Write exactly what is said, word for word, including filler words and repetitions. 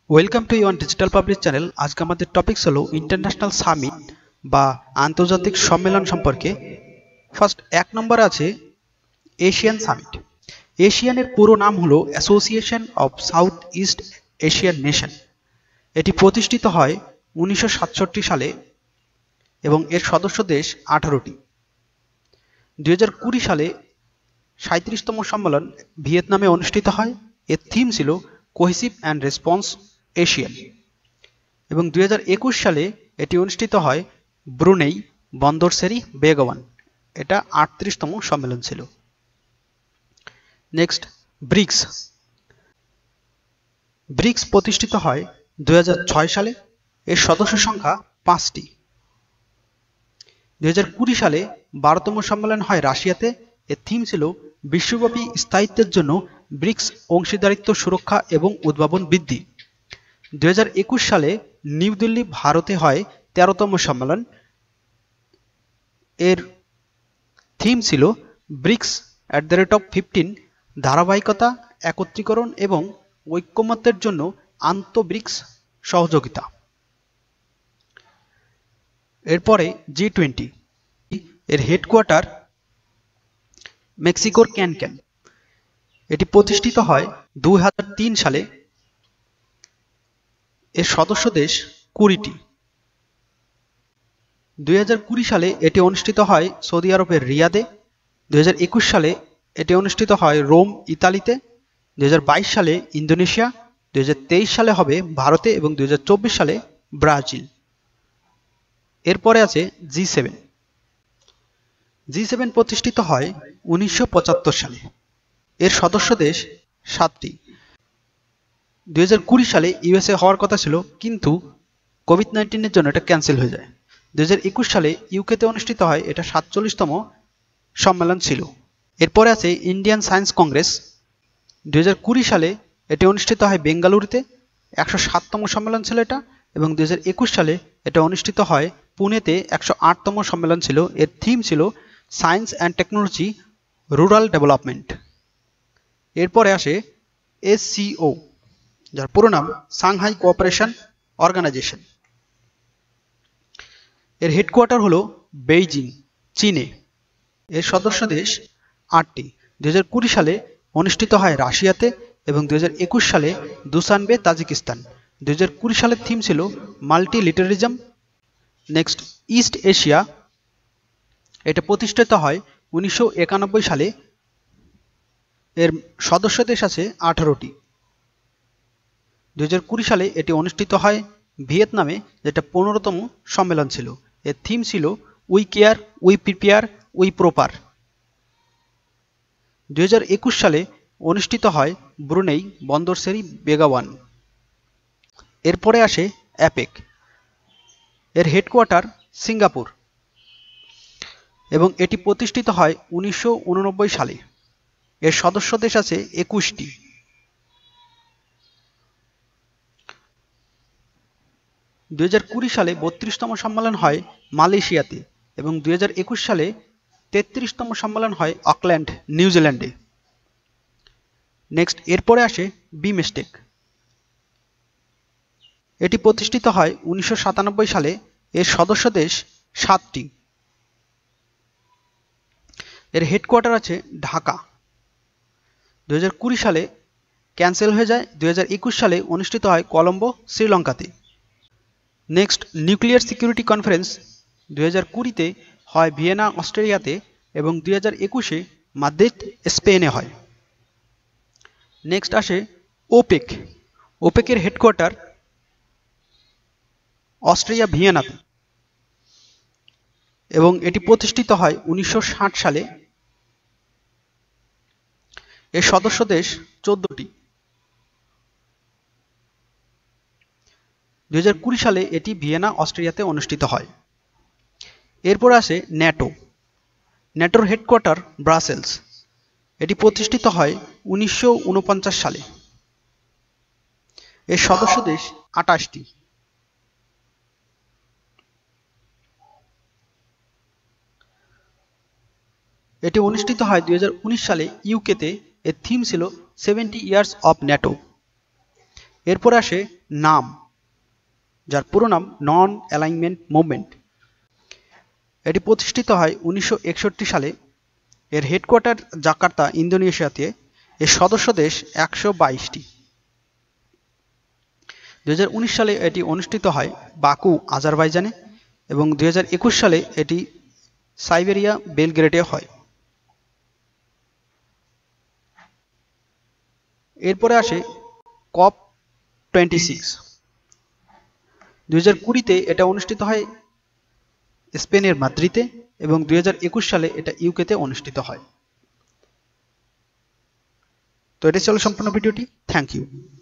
Welcome to your digital public channel. আজকে আমাদের topics হলো ইন্টারন্যাশনাল সামিট বা আন্তর্জাতিক সম্মেলন সম্পর্কে। ফার্স্ট এক নম্বর আছে এশিয়ান সামিট। এশিয়ানের পুরো নাম হলো association of south east Asian nation. এটি প্রতিষ্ঠিত হয় উনিশশো সাতষট্টি সালে এবং এর সদস্য দেশ আঠারোটি। দুই হাজার কুড়ি সালে সাঁত্রিশতম সম্মেলন ভিয়েতনামে অনুষ্ঠিত হয়। এর থিম ছিল কোহেসিভ অ্যান্ড রেসপন্স এশিয়ান। এবং দুই হাজার একুশ সালে এটি অনুষ্ঠিত হয় ব্রুনেই বন্দরসেরি বেগাওয়ান। এটা আটত্রিশতম সম্মেলন ছিল। Next, bricks. ব্রিক্স প্রতিষ্ঠিত হয় দুই হাজার ছয় সালে। এর সদস্য সংখ্যা পাঁচটি। দুই হাজার কুড়ি সালে বারোতম সম্মেলন হয় রাশিয়াতে। এর থিম ছিল বিশ্বব্যাপী স্থায়িত্বের জন্য ব্রিক্স অংশীদারিত্ব সুরক্ষা এবং উদ্ভাবন বৃদ্ধি। দুই হাজার একুশ সালে নিউ দিল্লি ভারতে হয় তেরোতম সম্মেলন। এর থিম ছিল BRICS at the rate of fifteen, ধারাবাহিকতা, একত্রীকরণ এবং ঐক্যমত্যের জন্য আন্তঃব্রিক্স সহযোগিতা। এরপরে জি টোয়েন্টি। এর হেডকোয়ার্টার মেক্সিকোর ক্যানক্যান। এটি প্রতিষ্ঠিত হয় দুই হাজার তিন সালে। এর সদস্য দেশ কুড়িটি। দুই হাজার কুড়ি সালে এটি অনুষ্ঠিত হয় সৌদি আরবের রিয়াদে। দুই হাজার একুশ সালে এটি অনুষ্ঠিত হয় রোম, ইতালিতে। দুই হাজার বাইশ সালে ইন্দোনেশিয়া। দুই হাজার তেইশ সালে হবে ভারতে এবং দুই হাজার চব্বিশ সালে ব্রাজিল। এরপরে আছে জি সেভেন। জি সেভেন প্রতিষ্ঠিত হয় উনিশশো পঁচাত্তর সালে। এর সদস্য দেশ সাতটি। দুই হাজার কুড়ি সালে ইউএসএ হওয়ার কথা ছিল, কিন্তু কোভিড নাইন্টিনের জন্য এটা ক্যান্সেল হয়ে যায়। দুই হাজার একুশ সালে ইউকেতে অনুষ্ঠিত হয়। এটা সাতচল্লিশতম সম্মেলন ছিল। এরপরে আছে ইন্ডিয়ান সায়েন্স কংগ্রেস। দুই হাজার কুড়ি সালে এটি অনুষ্ঠিত হয় বেঙ্গালুরুতে। একশো সাততম সম্মেলন ছিল এটা। এবং দুই হাজার একুশ সালে এটা অনুষ্ঠিত হয় পুনেতে। একশো আটতম সম্মেলন ছিল। এর থিম ছিল science and technology, rural development. এরপরে আসে এসসিও, যার পুরো নাম সাংহাই কোঅপারেশন অর্গানাইজেশন। এর হেডকোয়ার্টার হলো বেইজিং, চীনে। এর সদস্য দেশ আটটি। দুই হাজার কুড়ি সালে অনুষ্ঠিত হয় রাশিয়াতে এবং দুই হাজার একুশ সালে দুসানবে, তাজিকিস্তান। দুই হাজার কুড়ি সালের থিম ছিল মাল্টিলিটারিজম। Next, east Asia. এটা প্রতিষ্ঠিত হয় উনিশশো একানব্বই সালে। এর সদস্য দেশ আছে আঠারোটি। দুই হাজার কুড়ি সালে এটি অনুষ্ঠিত হয় ভিয়েতনামে, যেটা পনেরোতম সম্মেলন ছিল। এর থিম ছিল we care, we prepare, we prosper. দুই হাজার একুশ সালে অনুষ্ঠিত হয় ব্রুনেই বন্দরসেরি বেগাওয়ান। এরপরে আসে অ্যাপেক। এর হেডকোয়ার্টার সিঙ্গাপুর এবং এটি প্রতিষ্ঠিত হয় উনিশশো উননব্বই সালে। এর সদস্য দেশ আছে একুশটি। দুই হাজার কুড়ি সালে বত্রিশতম সম্মেলন হয় মালয়েশিয়াতে এবং দুই হাজার একুশ সালে তেত্রিশতম সম্মেলন হয় অকল্যান্ড, নিউজিল্যান্ডে। নেক্সট, এরপরে আসে বিমস্টেক। এটি প্রতিষ্ঠিত হয় উনিশশো সাতানব্বই সালে। এর সদস্য দেশ সাতটি। এর হেডকোয়ার্টার আছে ঢাকা। দুই হাজার কুড়ি সালে ক্যান্সেল হয়ে যায়। দুই হাজার একুশ সালে অনুষ্ঠিত হয় কলম্বো, শ্রীলঙ্কাতে। Next, nuclear security conference. দুই হাজার কুড়িতে হয় ভিয়েনা, অস্ট্রেলিয়াতে এবং দুই হাজার একুশে মাদ্রিদ, স্পেনে হয়। নেক্সট আসে ওপেক। ওপেকের হেডকোয়ার্টার অস্ট্রিয়া, ভিয়েনাতে এবং এটি প্রতিষ্ঠিত হয় উনিশশো ষাট সালে। এর সদস্য দেশ চোদ্দটি। দুই হাজার কুড়ি সালে এটি ভিয়েনা, অস্ট্রিয়াতে অনুষ্ঠিত হয়। এরপর আসে ন্যাটো। ন্যাটোর হেডকোয়ার্টার ব্রাসেলস। এটি প্রতিষ্ঠিত হয় উনিশশো উনপঞ্চাশ সালে। এর সদস্য দেশ আটাশটি। এটি অনুষ্ঠিত হয় দুই হাজার উনিশ সালে ইউকেতে। এর থিম ছিল সেভেন্টি ইয়ার্স অফ ন্যাটো। এরপরে আসে নাম, যার পুরো নাম নন অ্যালাইনমেন্ট মুভমেন্ট। এটি প্রতিষ্ঠিত হয় উনিশশো একষট্টি সালে। এর হেডকোয়ার্টার জাকার্তা, ইন্দোনেশিয়াতে। এর সদস্য দেশ একশো বাইশটি। দুই হাজার উনিশ সালে এটি অনুষ্ঠিত হয় বাকু, আজারবাইজানে, এবং দুই হাজার একুশ সালে এটি সাইবেরিয়া, বেলগ্রেডে হয়। এরপরে আসে কপ টোয়েন্টি সিক্স। দুই হাজার কুড়িতে এটা অনুষ্ঠিত হয় স্পেনের মাদ্রিদে, এবং দুই হাজার একুশ সালে এটা ইউকেতে অনুষ্ঠিত হয়। তো এটা ছিল সম্পূর্ণ ভিডিওটি। Thank you.